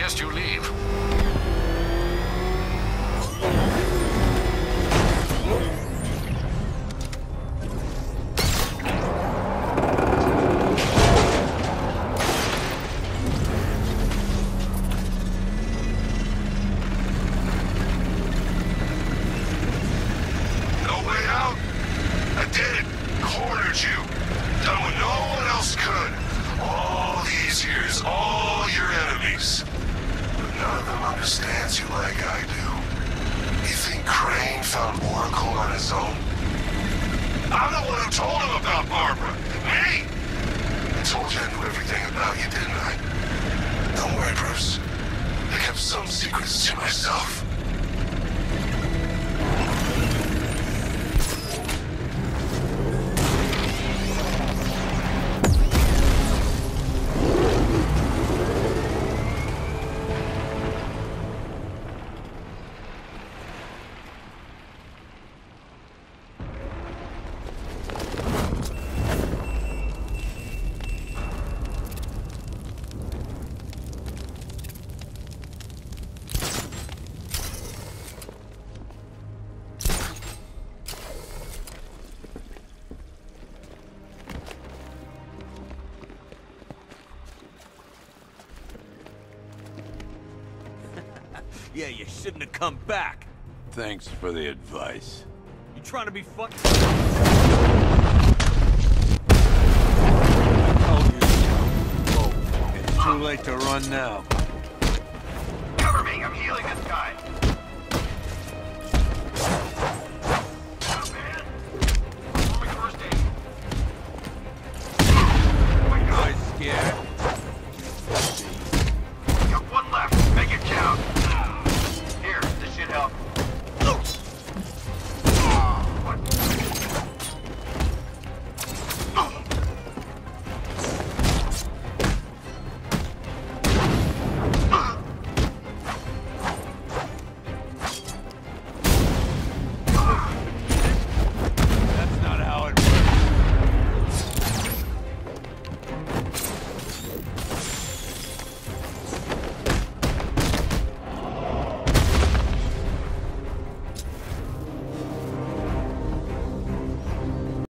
suggest you leave. Understands you like I do. You think Crane found Oracle on his own? I'm the one who told him about Barbara. Me! I told you I knew everything about you, didn't I? Don't worry, Bruce. I kept some secrets to myself. Yeah, you shouldn't have come back. Thanks for the advice. You trying to be fun? I told you so. Whoa, it's too late to run now. Cover me, I'm healing this guy.